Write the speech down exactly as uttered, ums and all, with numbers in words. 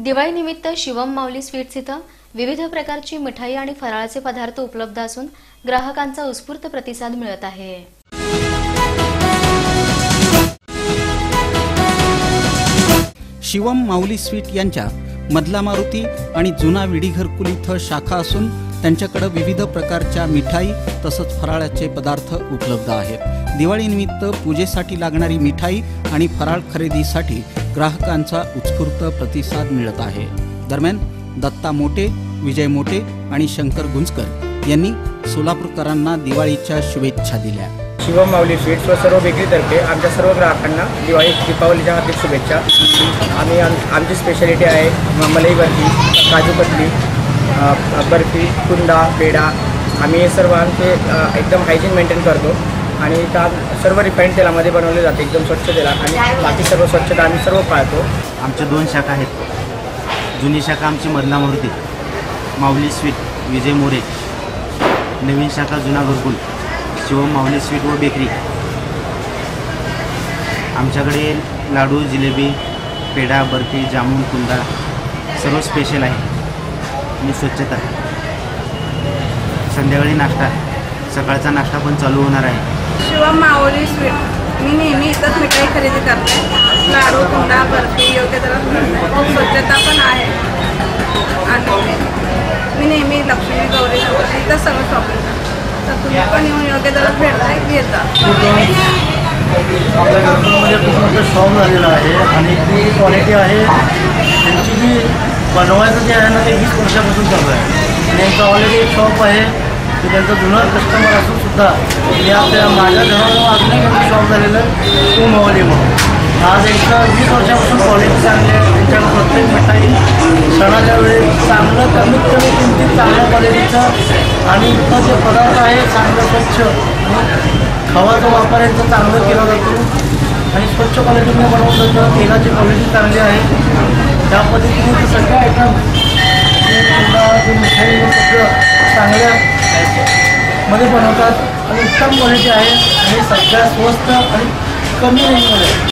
दिवाळीनिमित्त शिवम माऊली स्वीट्स इथं विविध प्रकारची मिठाई आणि फराळाचे पदार्थ उपलब्ध असून ग्राहकांचा उत्स्फूर्त प्रतिसाद मिळत आहे। शिवम माऊली स्वीट यांच्या मधला मारुती आणि जुना विडी घरकुल इथं शाखा असून त्यांच्याकडे विविध प्रकारच्या मिठाई तसंच फराळाचे पदार्थ उपलब्ध आहेत। दिवाळीनिमित्त पूजेसाठी लागणारी मिठाई आणि फराळ खरेदीसाठी ग्राहकांचा उत्स्फूर्त प्रतिसाद मिळत आहे। दरम्यान दत्ता मोटे, विजय मोटे आणि शंकर गुंजकर यांनी सोलापूरकरांना दिवाळीच्या शुभेच्छा दिल्या। शिवम माऊली स्वीट्स व सर्व बेकरीतर्फे आमच्या सर्व ग्राहकांना दिवाळी दीपावलीच्या हार्दिक शुभेच्छा। आम्ही आमची स्पेशालिटी आहे मलाई बर्फी, काजू कतली, बर्फी, कुंदा, पेढा। आम्ही हे सर्व आमचे एकदम हायजीन मेंटेन करतो आणि त्या सर्व रिफाईंड तेलामध्ये बनवले जाते, एकदम स्वच्छ तेलात, आणि बाकी सर्व स्वच्छता आम्ही सर्व पाळतो। आमच्या दोन शाखा आहेत। जुनी शाखा आमची मधला मारुती माऊली स्वीट विजय मोरे, नवीन शाखा जुना घरकुल शिवम माऊली स्वीट व बेकरी। आमच्याकडे लाडू, जिलेबी, पेढा, बर्फी, जामून, कुंदा सर्व स्पेशल आहे आणि स्वच्छता। संध्याकाळी नाश्ता, सकाळचा नाश्ता पण चालू होणार आहे। शिवम माऊली स्वीट मी नेहमी इथंच मिठाई खरेदी करते। लाडू, कुंदा, बर्फी योग्य दरात मिळते, स्वच्छता पण आहे आणि मी नेहमी लक्ष्मी गौरी इथंच सगळं शॉपिंग करते, तर तुम्ही पण येऊन योग्य दरात भेटताय घेत जा। आपल्या घरकुलमध्ये खूप मोठं शॉप झालेलं आहे आणि ती क्वालिटी आहे त्यांची जी बनवायचं जे आहे ना ते वीस वर्षापासून चालू आहे आणि यांचं ऑलरेडी एक शॉप आहे की त्यांचं जुनं कस्टमर असून सुद्धा मी आपल्या माझ्या घराजवळ अजून एक शॉप झालेलं आहे तो माऊली म्हणून। आज एकदा वीस वर्षापासून क्वालिटी चांगली आहे, त्यांच्याकडे प्रत्येक मिठाई सणाच्या वेळी चांगलं कमीत कमी किमतीत चांगल्या क्वालिटीचं आणि इथं जे पदार्थ आहे चांगलं स्वच्छ आणि खवाचा वापर यांचा चांगलं केला जातो आणि स्वच्छ क्वालिटीने बनवून जातं। तेलाची क्वालिटी चांगली आहे, त्या पद्धतीने सगळे आयटम मिठाई सगळं चांगल्या मध्ये बनवतात आणि उत्तम क्वालिटी आहे आणि सगळ्यात स्वस्त आणि कमी रेंजमध्ये।